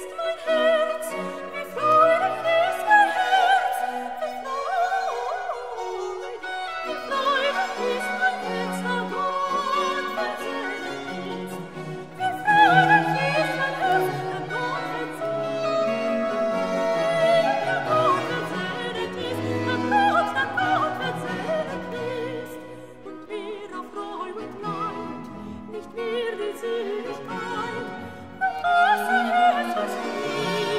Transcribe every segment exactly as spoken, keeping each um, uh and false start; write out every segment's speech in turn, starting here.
Nicht mehr die Seligkeit, was sie ist, was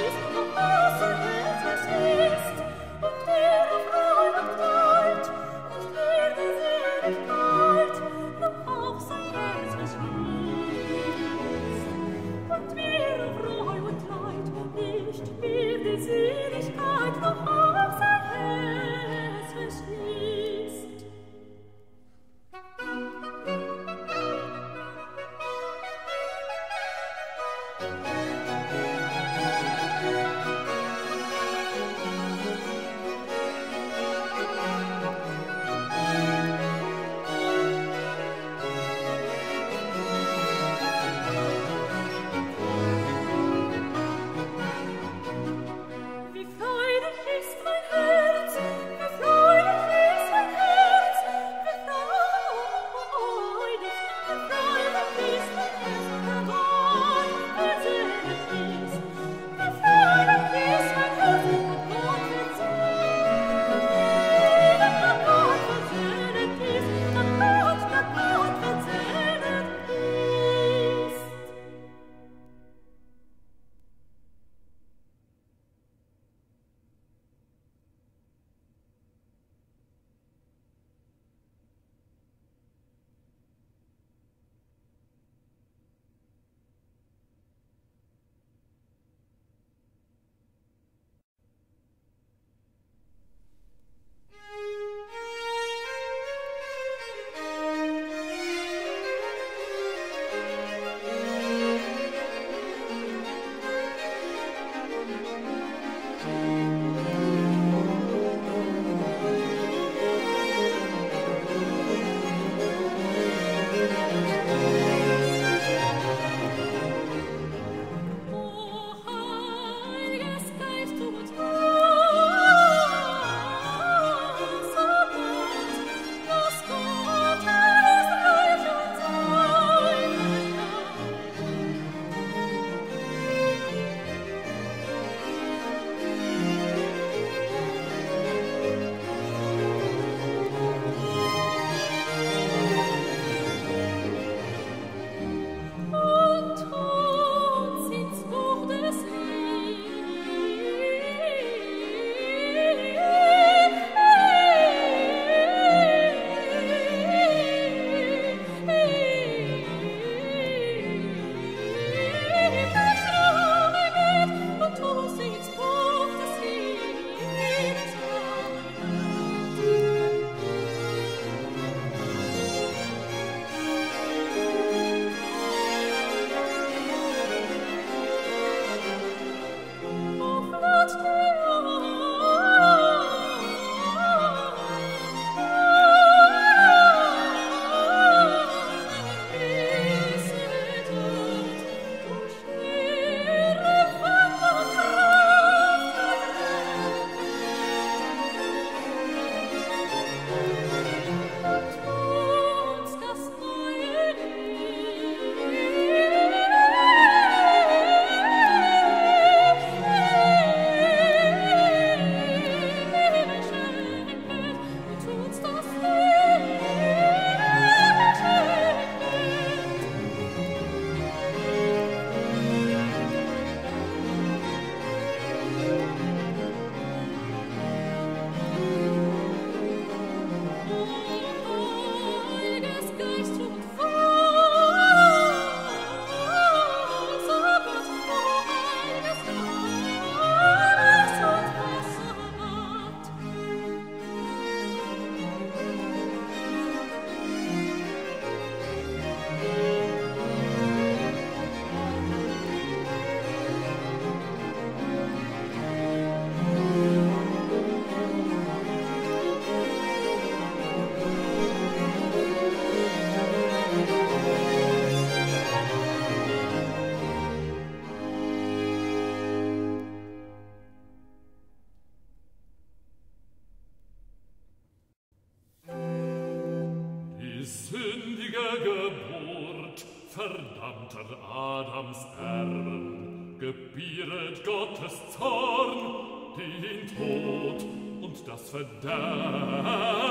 verdammter Adams Erben, gebieret Gottes Zorn, den Tod und das Verderben.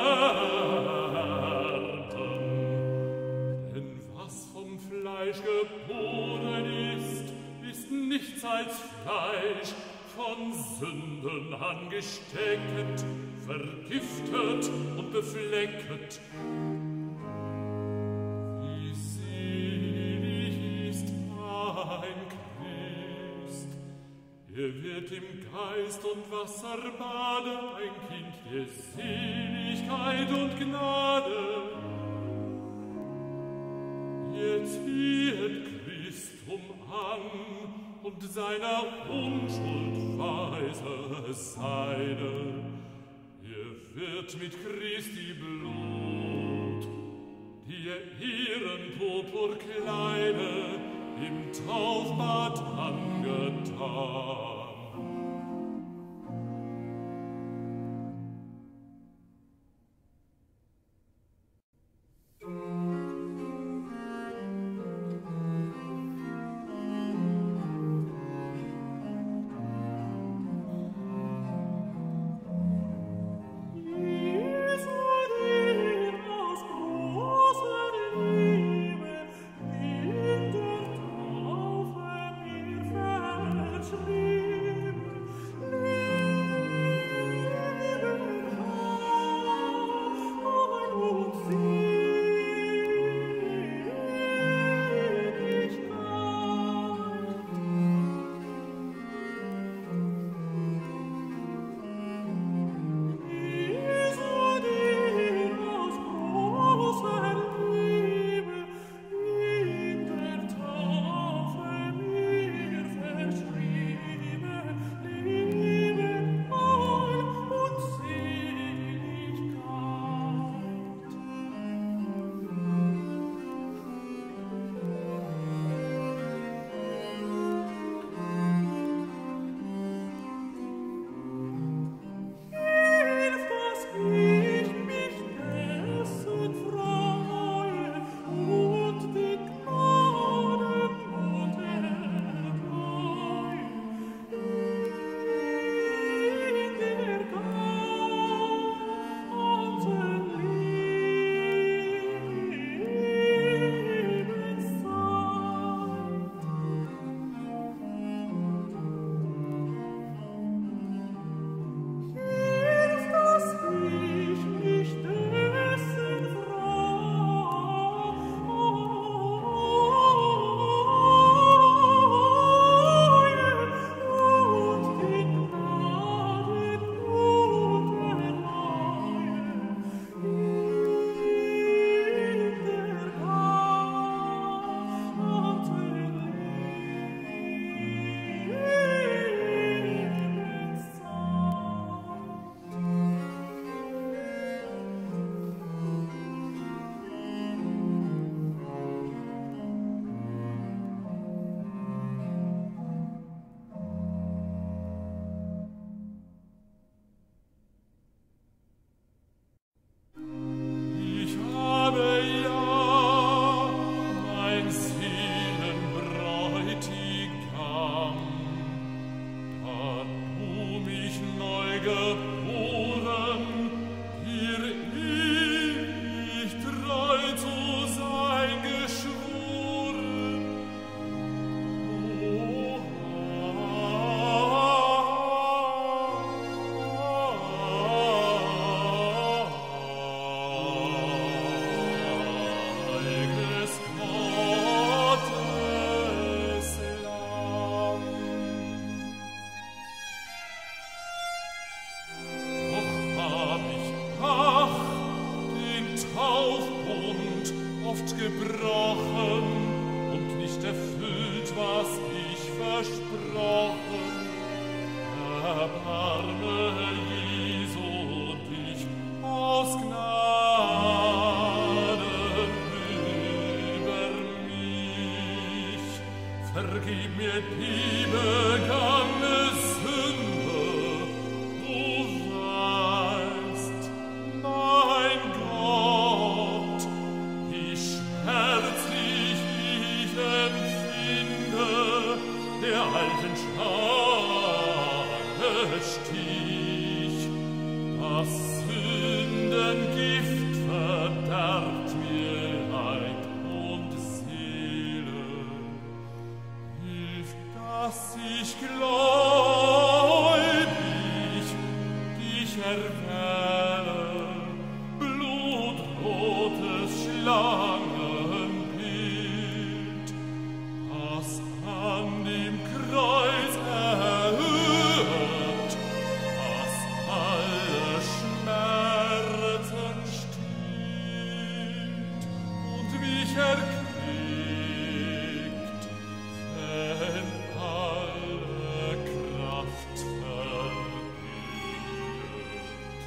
Denn was vom Fleisch geboren ist, ist nichts als Fleisch, von Sünden angestecket, vergiftet und beflecket. Wie selig ist ein Christ, er wird im Geist und Wasser baden, ein Kind der Seligkeit und Gnade. Er ziehet Christum an, und seiner Unschuld weise Seide. Er wird mit Christi Blut, die er Ehrenpurpur kleide, im Taufbad angetan. Vergib mir die begangene Sünde, du weißt, mein Gott, wie schmerzlich Stich, das Sündengift verderbt mir Leib und Seele. Hilf, dass ich gläubig dich erwähle, blutrotes Schlangenbild, das an dem Kreuz erhört, das alle Schmerzen stillt und mich erquickt, wenn alle Kraft vergeht.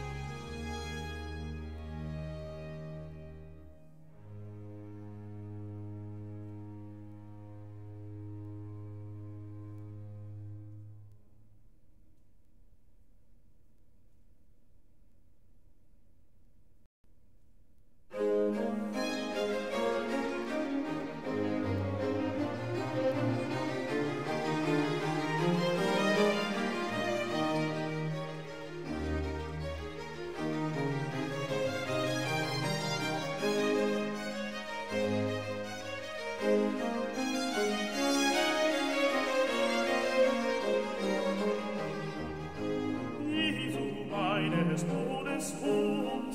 Jesu, meines Todes Tod.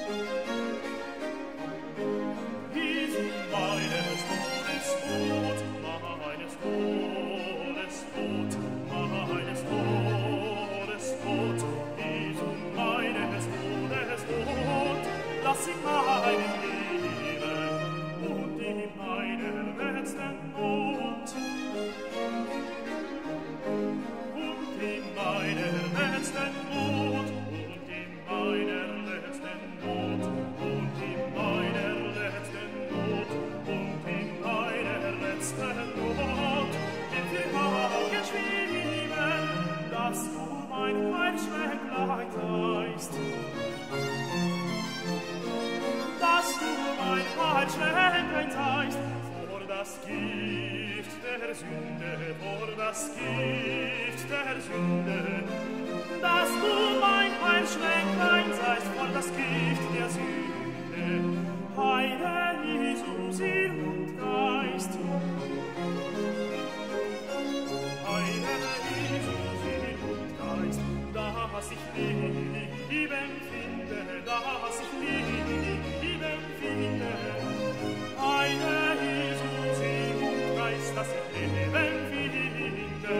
Jesu, meines Todes Tod, meines Todes Tod, meines Todes Tod. Jesu, meines Todes Tod, lass ihn mein Leben und in meiner letzten Not. Und in meiner letzten Not, und in meiner letzten Not, und in meiner letzten Not, und in meiner letzten Not, wird dir aufgeschrieben, dass du mein Heilschrecklein seist. Dass du mein Heilschrecklein seist, vor das Gift der Sünde, vor das Gift der Sünde. Dass du mein Heilschrecklein seist, vor das Gift der Sünde. Heile Jesu, Seele und Geist. Heile Jesu, Seele und Geist. Dass ich Leben finde, dass ich Leben finde. Heile Jesu, Seele und Geist, dass ich Leben finde.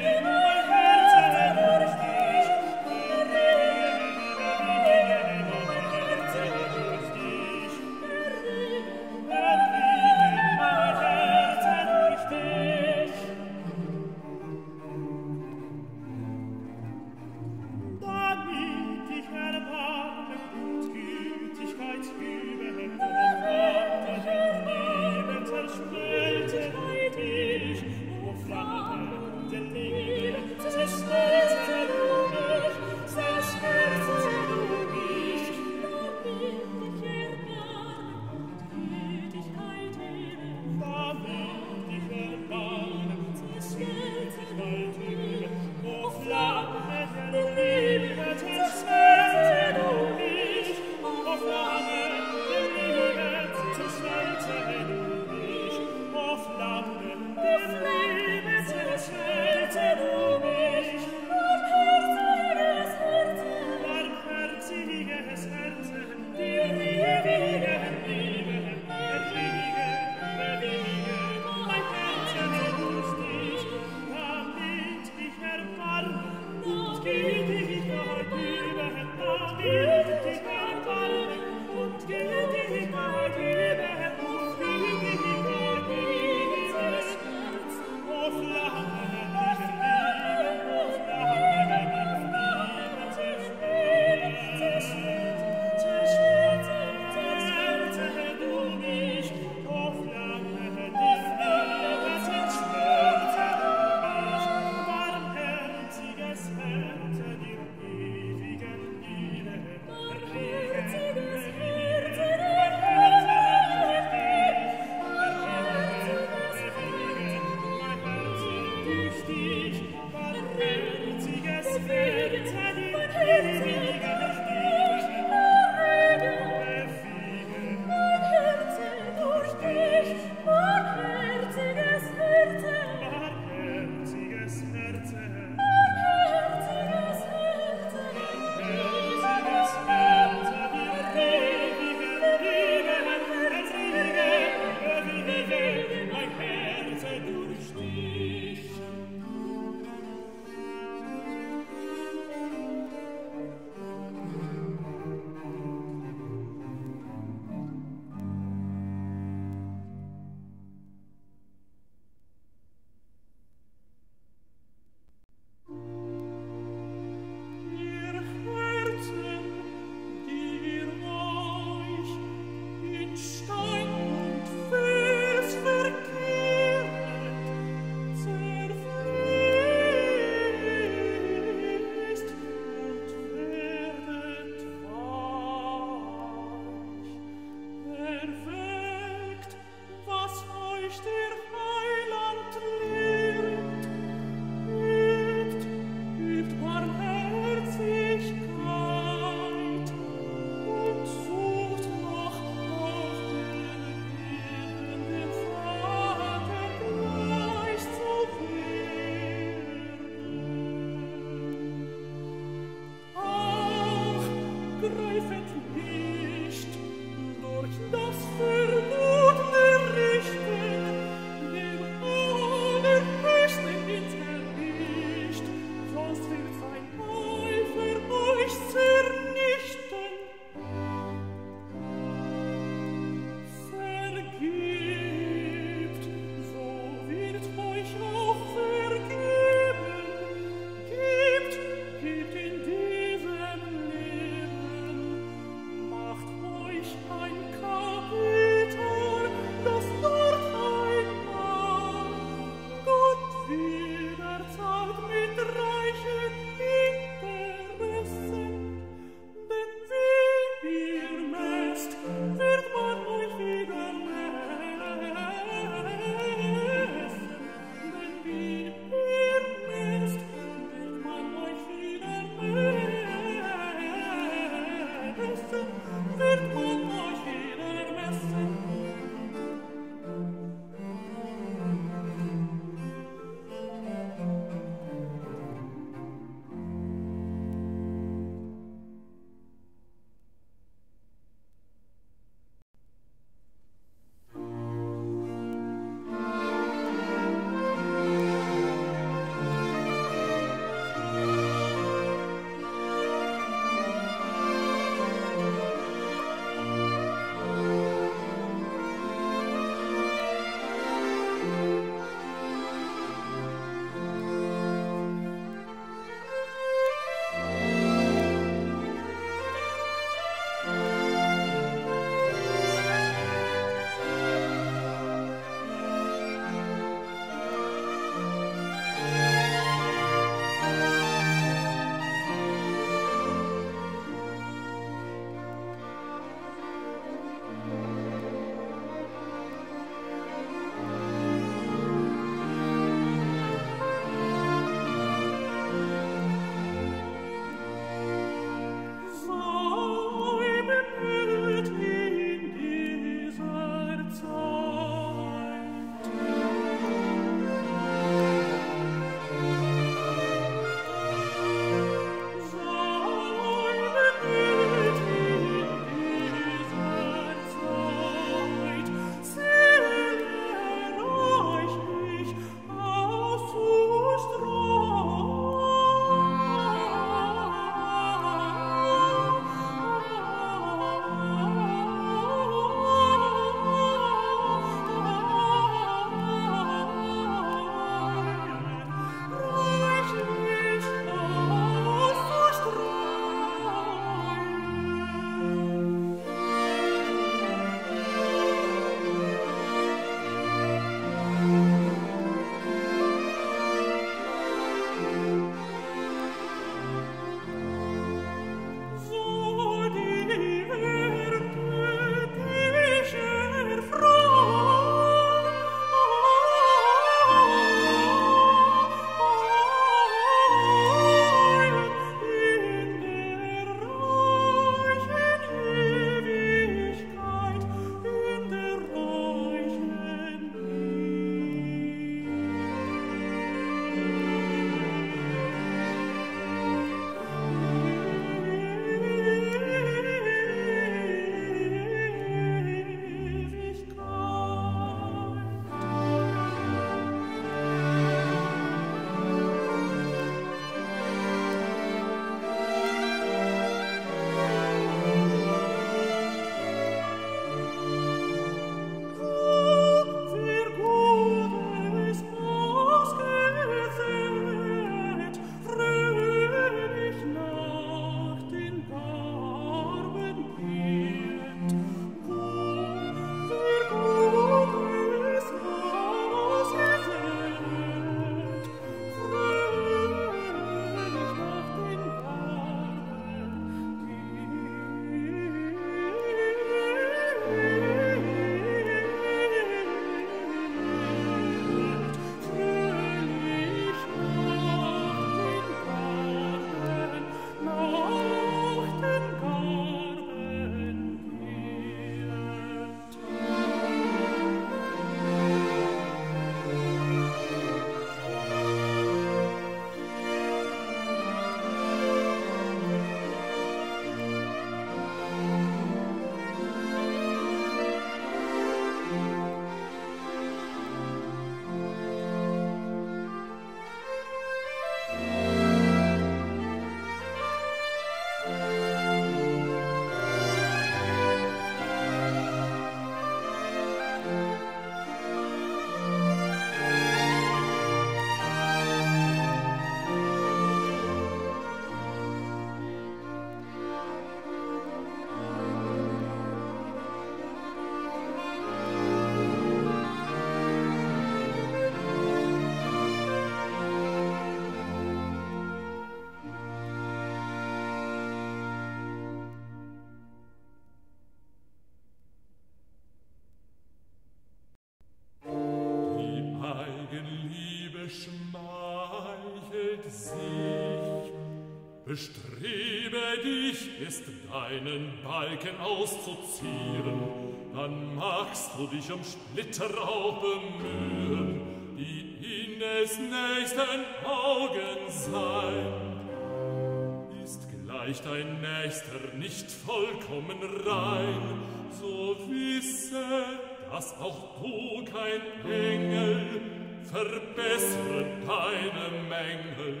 Bestrebe dich, ist deinen Balken auszuziehen, dann magst du dich um Splitter auch bemühen, die in des nächsten Augen sein. Ist gleich dein Nächster nicht vollkommen rein, so wisse, dass auch du kein Engel verbessere deine Mängel.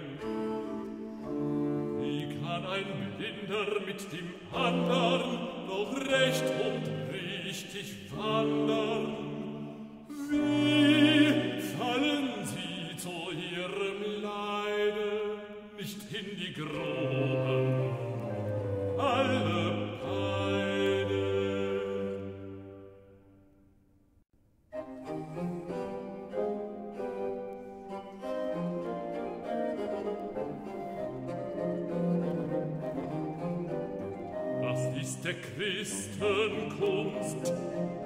Kann ein Blinder mit dem andern noch recht und richtig wandern? Wie fallen sie zu ihrem Leide nicht in die Grube, alle beide? Der Christenkunst.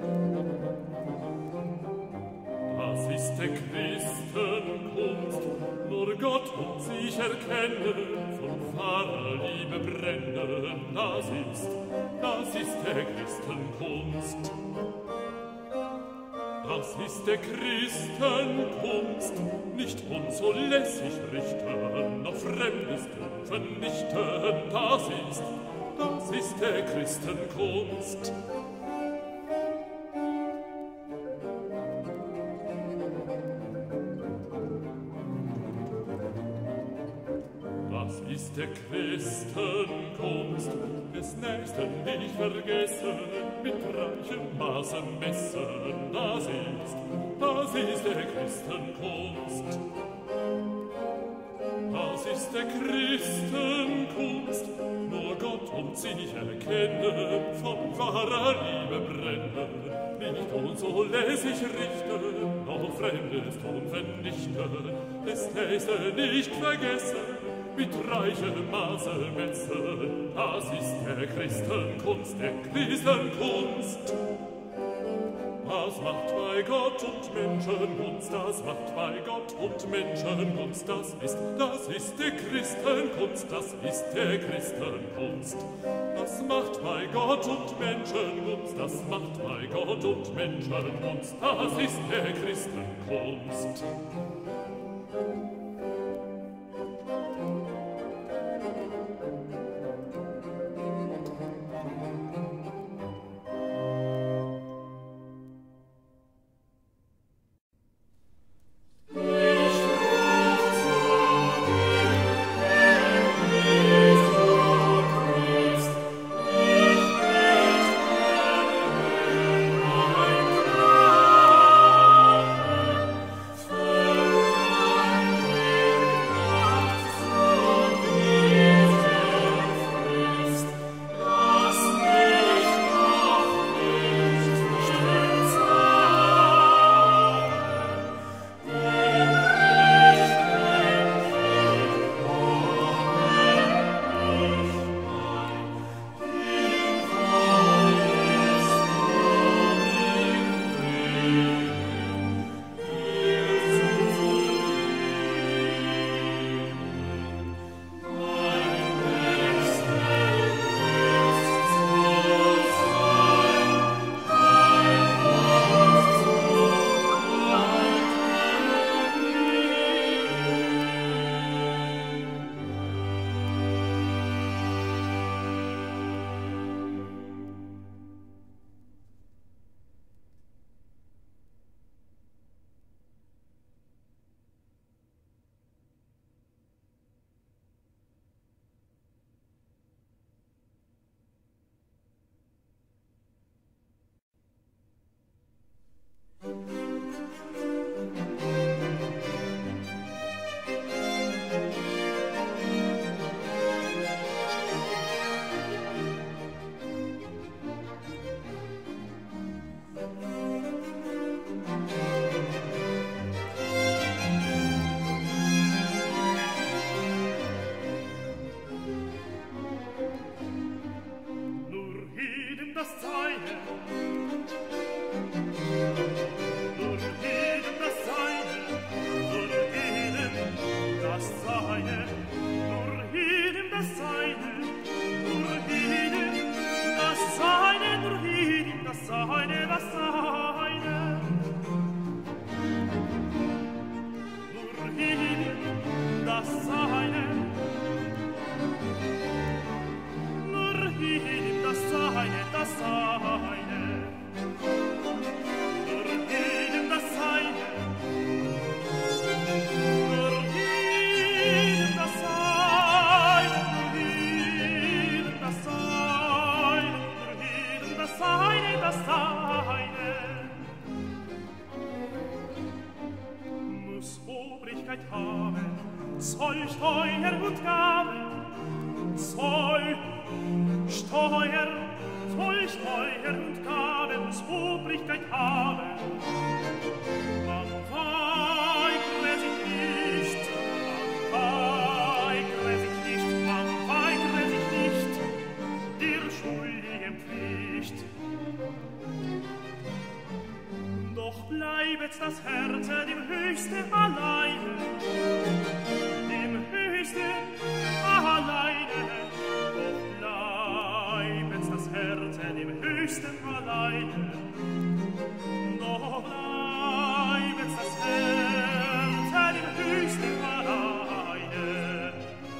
Das ist der Christenkunst, nur Gott und sich erkennen, von wahrer Liebe brennen. Das ist, das ist der Christenkunst. Das ist der Christenkunst, nicht unzulässig richten, noch Fremdes vernichten. Das ist, das ist der Christenkunst. Das ist der Christenkunst, des Nächsten nicht vergessen, mit reichem Maße messen. Das ist, das ist der Christenkunst. Das ist der Christenkunst, nur Gott und sich erkennen, von wahrer Liebe brennen, nicht unzulässig richten, noch Fremdes tun vernichten, des Nächsten nicht vergessen, mit reichem Maße messen. Das ist der Christenkunst, der Christenkunst. Das macht bei Gott und Menschen Gunst, das macht bei Gott und Menschen Gunst, das ist, das ist der Christenkunst, das ist der Christenkunst. Das macht bei Gott und Menschen Gunst, das macht bei Gott und Menschen Gunst, das ist der Christenkunst. Das das Seine, für jedem das Seine, für jedem das Seine, für jedem das Seine, für jedem das Seine, das Seine. Muss Obrigkeit haben, Zoll, Steuer und Gabe, Zoll, Steuer, Zoll, Steuer und Gabe, muss Obrigkeit haben. Man weigere sich nicht, man weigere sich nicht, man weigere sich nicht, der schuldigen Pflicht. Doch bleibet das Herz dem Höchsten alleine, dem Höchsten alleine, doch bleibet das Herz dem Höchsten alleine, doch bleibet das Herz dem Höchsten alleine.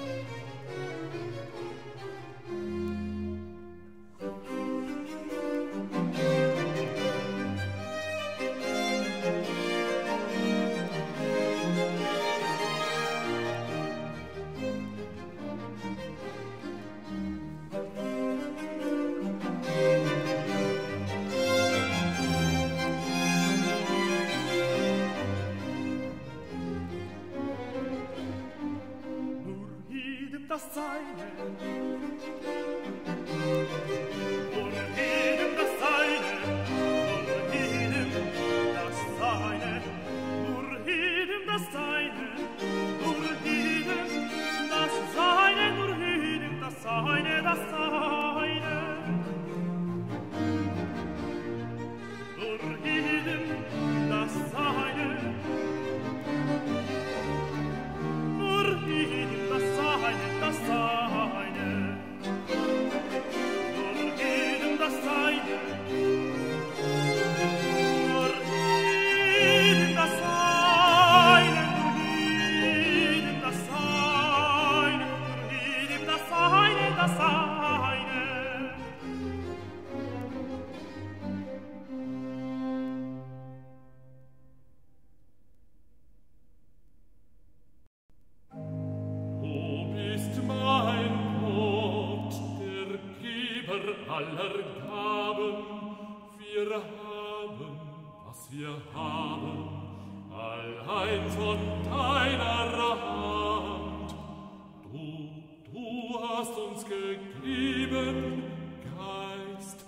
Das Seine, nur jedem das Seine, nur jedem das Seine, nur jedem das Seine, nur jedem das Seine, nur jedem das Seine, das Seine. Nur jedem das Seine, nur jedem das Seine, das Seine, nur jedem das Seine, nur jedem das Seine, nur jedem das Seine, nur jedem das Seine, das Seine. Aller Gaben, wir haben, was wir haben, allein von deiner Hand. Du, du hast uns gegeben, Geist,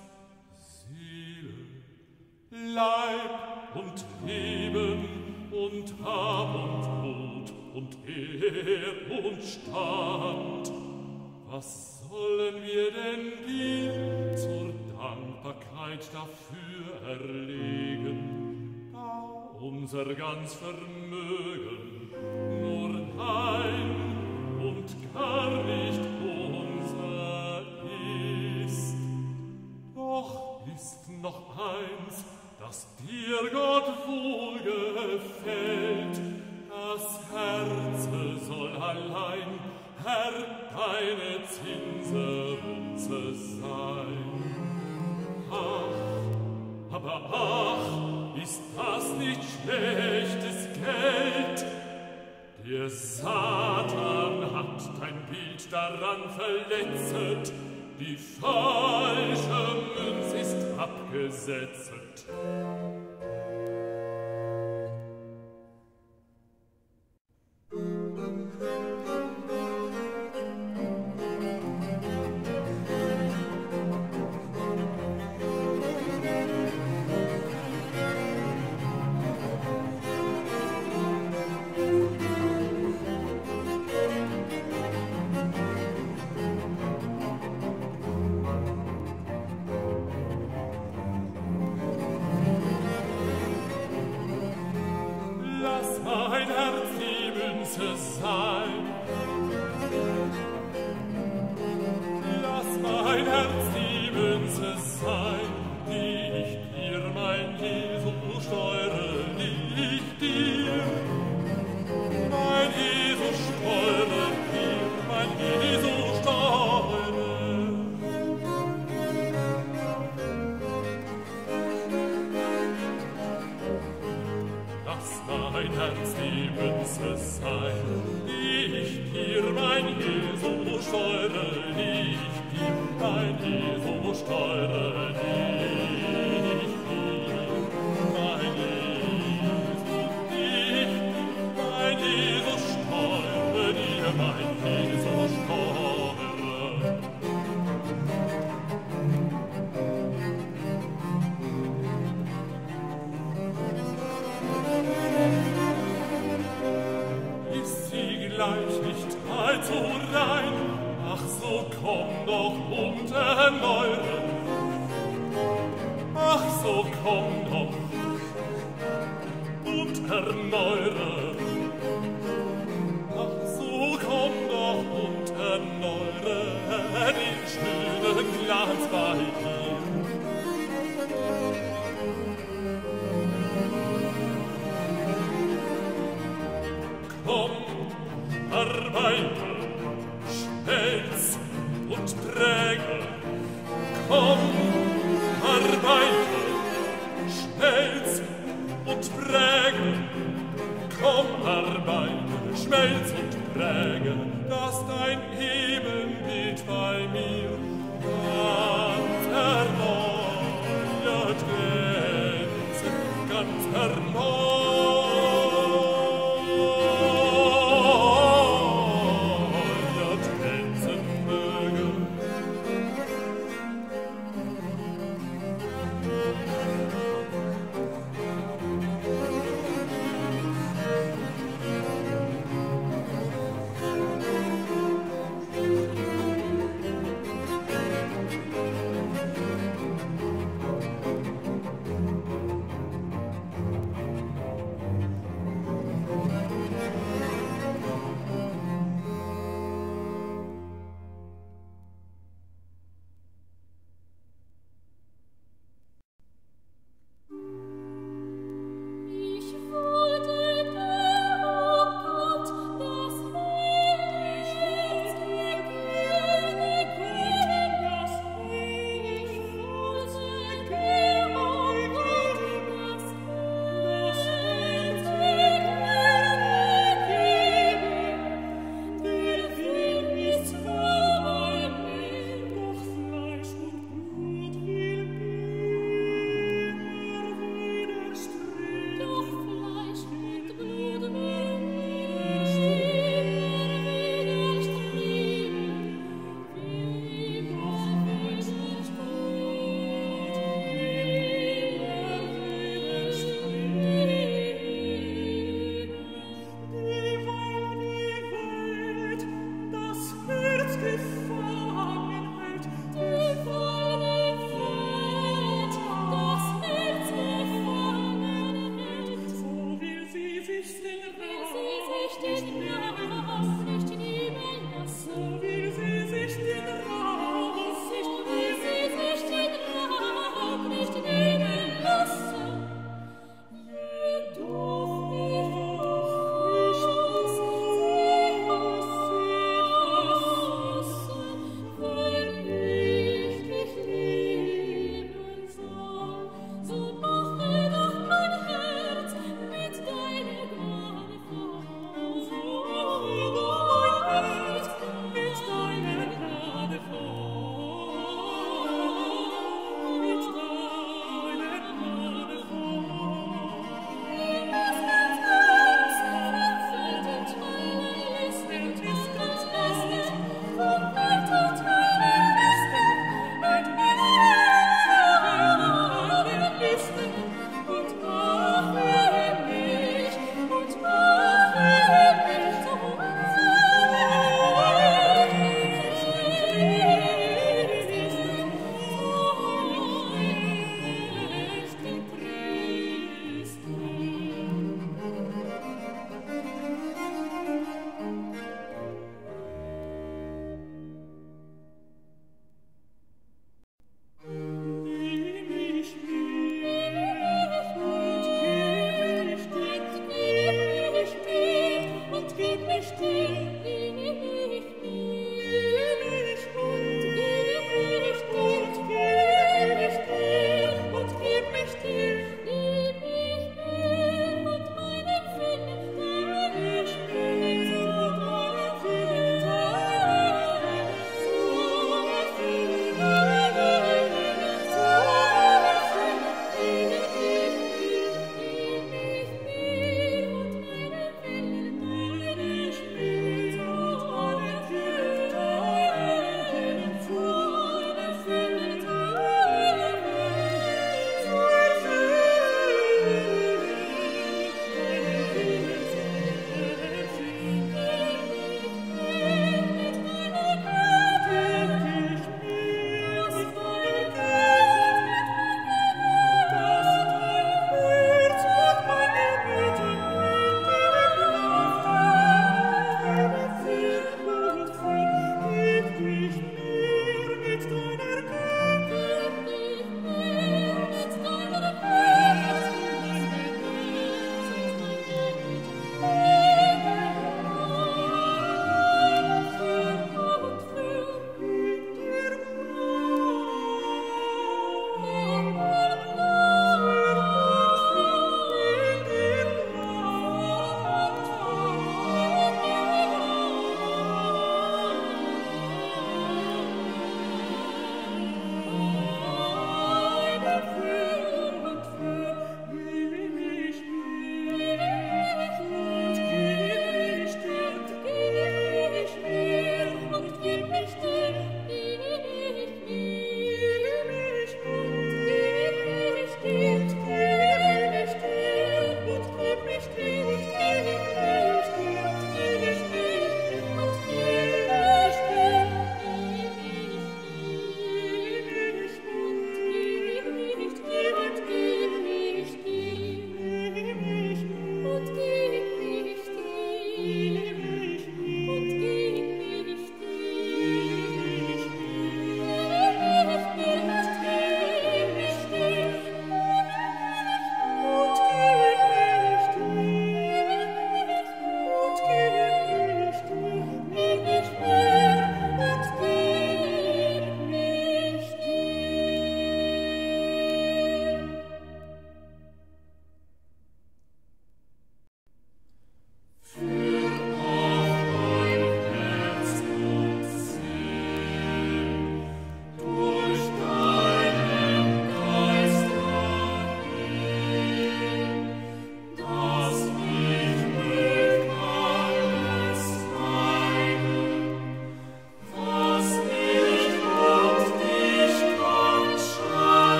Seele, Leib und Leben und Hab und Mut und Ehr und Stand. Was sollen wir denn dir zur Dankbarkeit dafür erlegen, da unser ganz Vermögen nur dein und gar nicht unser ist? Doch ist noch eins, das dir, Gott, wohlgefällt, das Herze soll allein, Herr, deine Zinserunze sein. Ach, aber ach, ist das nicht schlechtes Geld? Der Satan hat dein Bild daran verletzet, die falsche Münz ist abgesetzt. Ganze sein. Ich dir, mein Jesus, steuere dich, mein Jesus, steuere dich, mein Jesus, dich, mein Jesus, steuere dir, mein Jesus, steuere. Ist sie gleich nicht allzu rein, ach so komm doch und erneuere, ach so komm doch und erneuere, ach so komm doch und erneuere den schönen Glanz bei dir. Komm, arbeite, schmelz und präge. Komm, arbeite, schmelz und präge. Komm, arbeite, schmelz und präge, dass dein Ebenbild bei mir